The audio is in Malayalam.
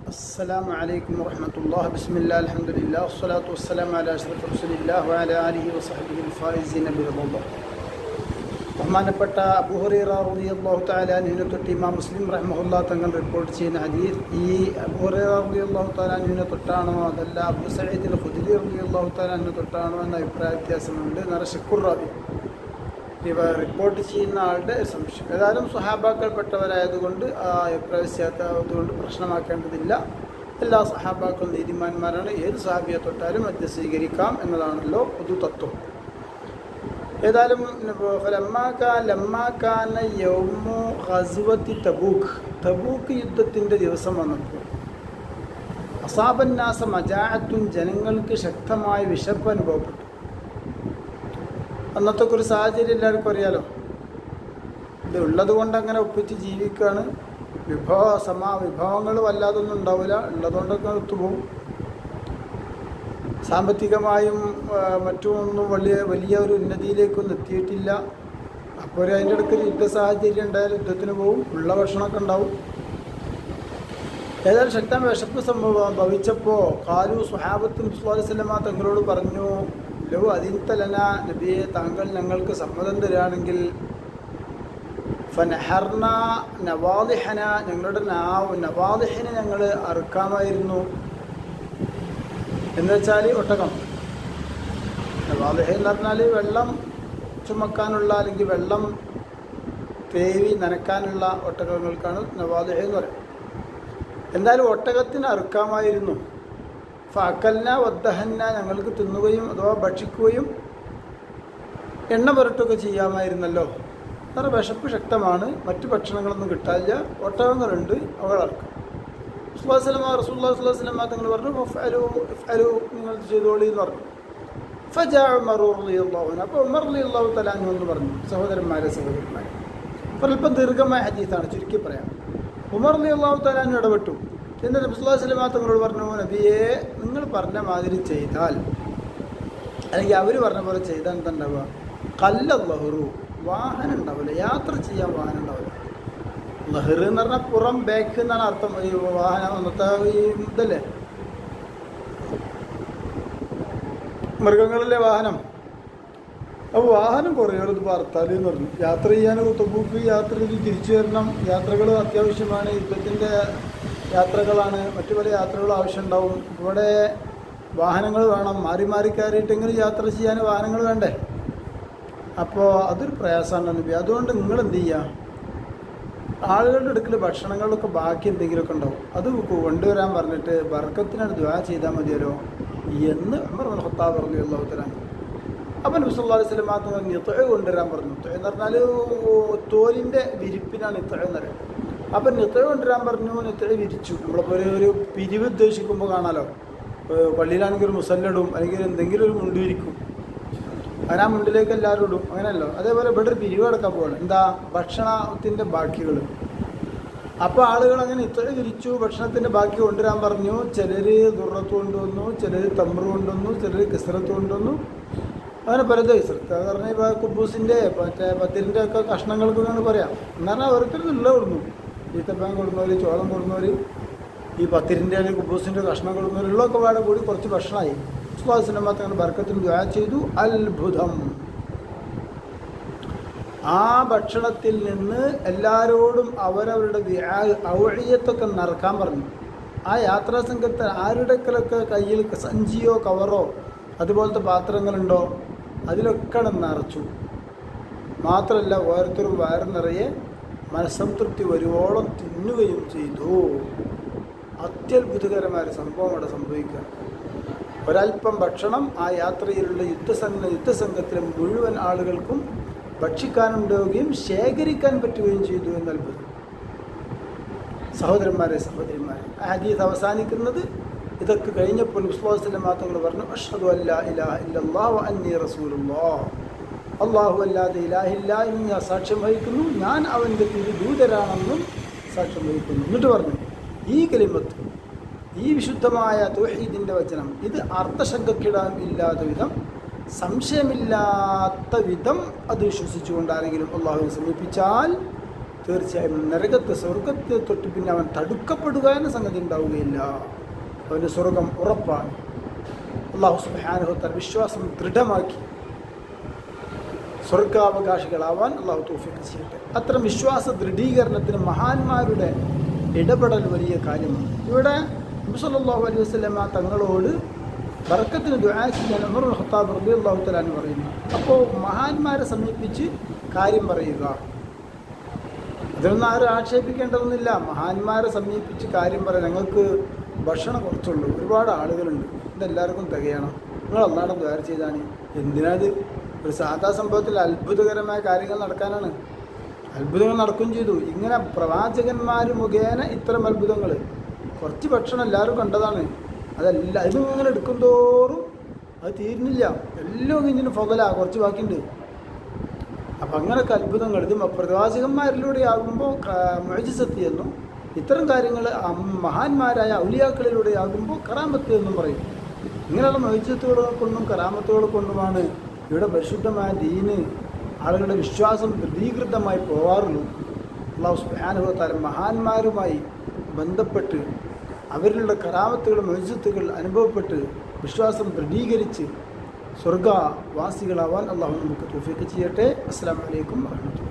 السلام عليكم ورحمة الله. بسم الله الحمد لله والصلاة والسلام على أشرف رسول الله وعلى آله وصحبه الفائزين برضا الله. ബഹുമാനപ്പെട്ട അബൂ ഹുറൈറ റളിയല്ലാഹു തആല അൻഹുവിനെ തൊട്ട് ഇമാം മുസ്ലിം റഹ്മഹുല്ലാഹ് തങ്ങൾ റിപ്പോർട്ട് ചെയ്യുന്ന ഹദീസ്, ഈ അബൂ ഹുറൈറ റളിയല്ലാഹു തആല അൻഹുവിനെ തൊട്ടാണോ അതല്ല അബൂ സഈദ് അൽ ഖുദ്രി റളിയല്ലാഹു തആല അൻഹു തൊട്ടാണോ എന്ന അഭിപ്രായ വ്യത്യാസമുണ്ട്. നറശക്കുർ റാവി ഇവ റിപ്പോർട്ട് ചെയ്യുന്ന ആളുടെ സംശയം. ഏതായാലും സ്വഹാബാക്കൾപ്പെട്ടവരായതുകൊണ്ട് ആ അഭിപ്രായവ്യത്യാസമായതുകൊണ്ട് പ്രശ്നമാക്കേണ്ടതില്ല. എല്ലാ സ്വഹാബാക്കളും നീതിമാന്മാരാണ്. ഏത് സ്വഹാബിയെ തൊട്ടാലും അത് സ്വീകരിക്കാം എന്നതാണല്ലോ പൊതു തത്വം. ഏതായാലും തബൂക്ക് യുദ്ധത്തിൻ്റെ ദിവസം വന്നപ്പോൾ അസാബന്നാസ മജാഅത്തുൻ, ജനങ്ങൾക്ക് ശക്തമായ വിശപ്പ് അനുഭവപ്പെട്ടു. അന്നത്തെ ഒരു സാഹചര്യം എല്ലാവർക്കും അറിയാലോ. ഇത് ഉള്ളത് കൊണ്ട് അങ്ങനെ ഒപ്പിച്ച് ജീവിക്കുകയാണ്. വിഭവങ്ങൾ വല്ലാതൊന്നും ഉണ്ടാവില്ല, ഉള്ളതുകൊണ്ടൊക്കെ ഒത്തുപോകും. സാമ്പത്തികമായും മറ്റുമൊന്നും വലിയ ഒരു ഉന്നതിയിലേക്കൊന്നും എത്തിയിട്ടില്ല. അപ്പോൾ അതിൻ്റെ ഇടയ്ക്ക് യുദ്ധ സാഹചര്യം ഉണ്ടായാലും യുദ്ധത്തിന് പോകും, ഉള്ള ഭക്ഷണമൊക്കെ ഉണ്ടാവും. ഏതായാലും ശക്തമായ വിശപ്പ് ഭവിച്ചപ്പോൾ കാലു സ്വഹാബത്ത് നബി സ്വല്ലല്ലാഹു അലൈഹി വസല്ലമ തങ്ങളോട് പറഞ്ഞു, ലോ അതിൻതലന നബിയെ, താങ്കൾ ഞങ്ങൾക്ക് സമ്മതം തരികയാണെങ്കിൽ ഫനഹർന നവാദിഹന, ഞങ്ങളുടെ നവാദിഹിനെ ഞങ്ങൾ അറുക്കാമായിരുന്നു. എന്ന് വെച്ചാൽ ഒട്ടകം. നവാദിഹ എന്ന് പറഞ്ഞാൽ വെള്ളം ചുമക്കാനുള്ള അല്ലെങ്കിൽ വെള്ളം തേവി നനക്കാനുള്ള ഒട്ടകങ്ങൾക്കാണ് നവാദിഹ എന്ന് പറയുന്നത്. എന്തായാലും ഒട്ടകത്തിന് അറുക്കാമായിരുന്നു. ഫഅക്കൽന വദ്ദഹന്ന, ഞങ്ങൾക്ക് തിന്നുകയും അഥവാ ഭക്ഷിക്കുകയും എണ്ണ പുരട്ടുകയൊക്കെ ചെയ്യാമായിരുന്നല്ലോ. കാരണം വിശപ്പ് ശക്തമാണ്, മറ്റു ഭക്ഷണങ്ങളൊന്നും കിട്ടാനില്ല, ഒട്ടകങ്ങളുണ്ട്, അവളർക്കാം. റസൂലുള്ളാഹി സ്വല്ലല്ലാഹു അലൈഹി വസല്ലം തങ്ങൾ പറഞ്ഞു, ഫഅലു, നിങ്ങൾ ചെയ്തോളി എന്ന് പറഞ്ഞു. ഫജാഅ ഉമർ റളിയല്ലാഹു അൻഹു, അപ്പോൾ ഉമർ റളിയല്ലാഹു തആല അൻഹു എന്ന് പറഞ്ഞു. സഹോദരന്മാരെ അല്പം ദീർഘമായ ഹദീസാണ്, ചുരുക്കി പറയാം. ഉമർ റളിയല്ലാഹു തആല അൻഹു ഇടപെട്ടു. എന്നിട്ട് നബി സല്ലല്ലാഹു അലൈഹി വസല്ലം തങ്ങളോട് പറഞ്ഞു, നബിയെ, നിങ്ങൾ പറഞ്ഞ മാതിരി ചെയ്താൽ, അല്ലെങ്കിൽ അവർ പറഞ്ഞ പോലെ ചെയ്താൽ എന്താ ഉണ്ടാവുക? കല്ല ലഹ്റു, വാഹനം ഉണ്ടാവില്ല, യാത്ര ചെയ്യാൻ വാഹനം ഉണ്ടാവില്ല. ലഹ്റ് എന്ന് പറഞ്ഞാൽ പുറം, ബാക്ക് എന്നാണ് അർത്ഥം. ഈ വാഹനം അന്നത്തെ ഈ ഇതല്ലേ, മൃഗങ്ങളിലെ വാഹനം. അപ്പോൾ വാഹനം കുറയുള്ളത് ഭർത്താൽ എന്ന് പറഞ്ഞു. യാത്ര ചെയ്യാൻ തബൂക്ക് യാത്ര ചെയ്ത് തിരിച്ചു വരണം. യാത്രകൾ അത്യാവശ്യമാണ്, യുദ്ധത്തിൻ്റെ യാത്രകളാണ്, മറ്റു പല യാത്രകളും ആവശ്യമുണ്ടാവും. ഇവിടെ വാഹനങ്ങൾ വേണം, മാറി മാറി കയറിയിട്ടെങ്കിലും യാത്ര ചെയ്യാൻ വാഹനങ്ങൾ വേണ്ടേ? അപ്പോൾ അതൊരു പ്രയാസമാണ് നബി. അതുകൊണ്ട് നിങ്ങൾ എന്ത് ചെയ്യുക, ആളുകളുടെ അടുക്കൽ ഭക്ഷണങ്ങളൊക്കെ ബാക്കി എന്തെങ്കിലുമൊക്കെ ഉണ്ടാവും, അത് കൊണ്ടുവരാൻ പറഞ്ഞിട്ട് ബർക്കത്തിനാണ് ദുആ ചെയ്താൽ മതിയല്ലോ എന്ന് ഉമർ ഇബ്നുൽ ഖത്താബ് റളിയല്ലാഹു തആല. അപ്പം നബി സല്ലല്ലാഹു അലൈഹി വസല്ലം മാത്രം നിത്യ കൊണ്ടുവരാൻ പറഞ്ഞു. നിത്യ എന്ന് പറഞ്ഞാൽ തോലിൻ്റെ വിരിപ്പിനാണ് നിത്യ എന്ന് പറയുന്നത്. അപ്പം നിത്യ കൊണ്ടുവരാൻ പറഞ്ഞു. നിത്യ വിരിച്ചു. നമ്മളിപ്പോൾ ഒരു പിരിവ് ഉദ്ദേശിക്കുമ്പോൾ കാണാമല്ലോ, പള്ളിയിലാണെങ്കിൽ ഒരു മുസല്ലടും അല്ലെങ്കിൽ എന്തെങ്കിലും ഒരു മുണ്ട് വിരിക്കും, അങ്ങനെ ആ മുണ്ടിലേക്ക് എല്ലാവരും ഇടും, അങ്ങനെയല്ലോ. അതേപോലെ ഇവിടെ ഒരു പിരിവ് കിടക്കാൻ പോവാണ്, എന്താ, ഭക്ഷണത്തിൻ്റെ ബാക്കികൾ. അപ്പോൾ ആളുകൾ അങ്ങനെ ഇത്ര വിരിച്ചു, ഭക്ഷണത്തിൻ്റെ ബാക്കി കൊണ്ടുവരാൻ പറഞ്ഞു. ചിലർ ദുർറത്ത് കൊണ്ടുവന്നു, ചിലർ തമ്പ്ര കൊണ്ടുവന്നു, ചിലർ കിസ്റത്ത് കൊണ്ടുവന്നു, അങ്ങനെ പലത്. കിസ്റത്ത് എന്ന് പറഞ്ഞാൽ ഇപ്പോൾ കുബൂസിൻ്റെ മറ്റേ പത്തിരിൻ്റെ ഒക്കെ കഷ്ണങ്ങൾക്കൊക്കെയാണ് പറയാം. എന്ന് പറഞ്ഞാൽ ഓരോരുത്തരും കൊടുന്നു. ഈത്തപ്പഴം കൊടുക്കുന്നവർ, ചോളം കൊടുക്കുന്നവർ, ഈ പത്തിരിൻ്റെ അല്ലെങ്കിൽ കുബൂസിൻ്റെ കഷ്ണം കൊടുക്കുന്നവർ, ഉള്ളതൊക്കെ പാടെ കൂടി കുറച്ച് ഭക്ഷണമായി. സുബ്ഹാനല്ലാഹ് മാത്രം ബർക്കത്തിന് ദുആ ചെയ്തു. അത്ഭുതം. ആ ഭക്ഷണത്തിൽ നിന്ന് എല്ലാവരോടും അവരവരുടെ ഔഇയത്തൊക്കെ നിറക്കാൻ പറഞ്ഞു. ആ യാത്രാ സംഘത്തിൽ ആരുടെക്കലൊക്കെ കയ്യിൽ സഞ്ചിയോ കവറോ അതുപോലത്തെ പാത്രങ്ങളുണ്ടോ അതിലൊക്കെ നിറച്ചു. മാത്രമല്ല, ഓരോരുത്തരും വയറ് നിറയെ മനസ്സംതൃപ്തി വരുവോളം തിന്നുകയും ചെയ്തു. അത്യത്ഭുതകരമായ സംഭവം അവിടെ സംഭവിക്കുക. ഒരൽപ്പം ഭക്ഷണം ആ യാത്രയിലുള്ള യുദ്ധസംഘത്തിലെ മുഴുവൻ ആളുകൾക്കും ഭക്ഷിക്കാനുണ്ടാവുകയും ശേഖരിക്കാൻ പറ്റുകയും ചെയ്തു എന്നത്ഭുതം. സഹോദരന്മാരെ, സഹോദരിമാരെ, ആ ഹദീസ് അവസാനിക്കുന്നത് ഇതൊക്കെ കഴിഞ്ഞപ്പോൾ നബി സല്ലല്ലാഹു അലൈഹി വസല്ലം തങ്ങൾ പറഞ്ഞു, അഷ്ഹദു അല്ലാ ഇലാഹ ഇല്ലല്ലാഹു വ അന്നി റസൂലുള്ളാഹ്, അല്ലാഹു അല്ലാതെ ഇലാഹില്ല എന്ന് ഞാൻ സാക്ഷ്യം വഹിക്കുന്നു, ഞാൻ അവൻ്റെ തിരുദൂതരാണെന്നും സാക്ഷ്യം വഹിക്കുന്നു. എന്നിട്ട് പറഞ്ഞു, ഈ കലിമത്ത്, ഈ വിശുദ്ധമായ തൗഹീദിൻ്റെ വചനം, ഇത് അർത്ഥശങ്കക്കിടാൻ ഇല്ലാത്ത വിധം, സംശയമില്ലാത്ത വിധം അത് വിശ്വസിച്ചുകൊണ്ട് ആരെങ്കിലും അള്ളാഹുവിനെ സമീപിച്ചാൽ തീർച്ചയായും നരകത്തെ സ്വർഗത്തെ തൊട്ട് പിന്നെ അവൻ തടുക്കപ്പെടുക എന്ന സംഗതി ഉണ്ടാവുകയില്ല. അവൻ്റെ സ്വർഗം ഉറപ്പാണ്. അല്ലാഹു സുബ്ഹാനഹു വ തആല വിശ്വാസം ദൃഢമാക്കി സ്വർഗാവകാശികളാവാൻ അല്ലാഹു തൗഫീഖ് ചെയ്യട്ടെ. അത്തരം വിശ്വാസ ദൃഢീകരണത്തിന് മഹാന്മാരുടെ ഇടപെടൽ വലിയ കാര്യമാണ്. ഇവിടെ നബി സല്ലല്ലാഹു അലൈഹി വസല്ലമ തങ്ങളോട് ബർക്കത്തിന് ദുആ ചെയ്യാൻ ഉമർ ഇബ്നുൽ ഖത്താബ് റളിയല്ലാഹു തആല അൻഹു പറയുന്നു. അപ്പോൾ മഹാന്മാരെ സമീപിച്ച് കാര്യം പറയുക, ഇതൊന്നും ആരും ആക്ഷേപിക്കേണ്ടതൊന്നുമില്ല. മഹാന്മാരെ സമീപിച്ച് കാര്യം പറയാം. ഞങ്ങൾക്ക് ഭക്ഷണം കുറച്ചുള്ളൂ, ഒരുപാട് ആളുകളുണ്ട്, ഇതെല്ലാവർക്കും തികയണം, നിങ്ങൾ അല്ലാഹുവോട് ദുആ ചെയ്താണ്. എന്തിനാത്? ഒരു സാധാ സംഭവത്തിൽ അത്ഭുതകരമായ കാര്യങ്ങൾ നടക്കാനാണ്. അത്ഭുതങ്ങൾ നടക്കുകയും ചെയ്തു. ഇങ്ങനെ പ്രവാചകന്മാർ മുഖേന ഇത്തരം അത്ഭുതങ്ങൾ, കുറച്ച് ഭക്ഷണം എല്ലാവരും കണ്ടതാണ്, അതല്ല ഇതിങ്ങനെ എടുക്കും തോറും അത് തീരുന്നില്ല, എല്ലാം ഇതിന് ഫضല കുറച്ച് ബാക്കിയുണ്ട്. അപ്പം അങ്ങനെയൊക്കെ അത്ഭുതങ്ങൾ ഇത് പ്രവാചകന്മാരിലൂടെ ആകുമ്പോൾ മുഅ്ജിസത്ത് എന്നും, ഇത്തരം കാര്യങ്ങൾ മഹാന്മാരായ ഔലിയാക്കളിലൂടെ ആകുമ്പോൾ കറാമത്ത് എന്നും പറയും. ഇങ്ങനെയുള്ള മുഅ്ജിസത്തുകൾ കൊണ്ടും കറാമത്തുകൾ കൊണ്ടുമാണ് ഇവിടെ പരിശുദ്ധമായ ദീന് ആളുകളുടെ വിശ്വാസം ദൃഢീകൃതമായി പോവാറുള്ളൂ. അല്ലാഹു സുബ്ഹാനഹു വ തആല മഹാന്മാരുമായി ബന്ധപ്പെട്ട് അവരിലുള്ള കറാമത്തുകൾ മുഅ്ജിസത്തുകൾ അനുഭവപ്പെട്ട് വിശ്വാസം ദൃഢീകരിച്ച് സ്വർഗവാസികളാവാൻ അല്ലാഹു നമുക്ക് തൗഫീഖ് ചെയ്യട്ടെ. അസ്സലാമു അലൈക്കും വറഹ്മത്തുള്ളാഹി.